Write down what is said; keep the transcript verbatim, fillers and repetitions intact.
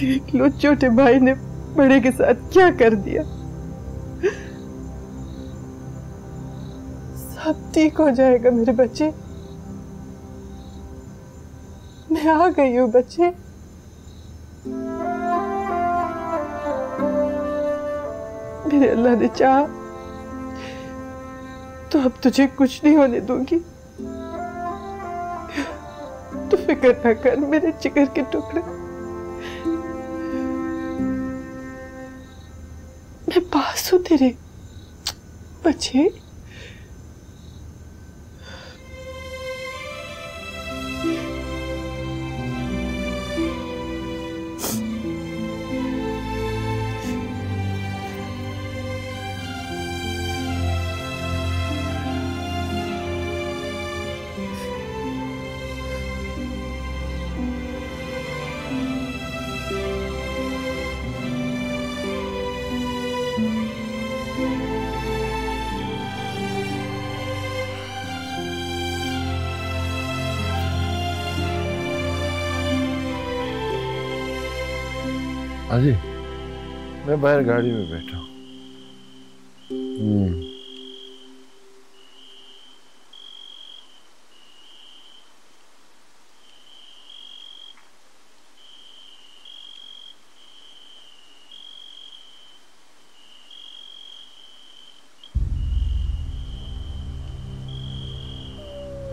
देख लो छोटे भाई ने बड़े के साथ क्या कर दिया। सब ठीक हो जाएगा मेरे बच्चे। मैं आ गई हूँ बच्चे। मेरे अल्लाह ने चाहा तो अब तुझे कुछ नहीं होने दूंगी। तू फिक्र ना कर मेरे जिगर के टुकड़े। मैं पास हूं तेरे बच्चे। अजी मैं बाहर गाड़ी में बैठा हूँ।